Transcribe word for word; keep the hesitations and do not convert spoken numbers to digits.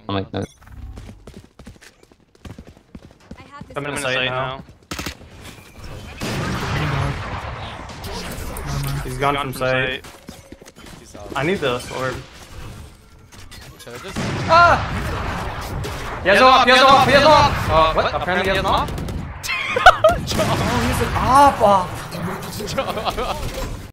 I'm like, no. I'm in the site now. He's gone from site. I need the sword. Ah! He has off, he has off, he has off! Uh, what? Apparently he has an off? Oh, he's an off off!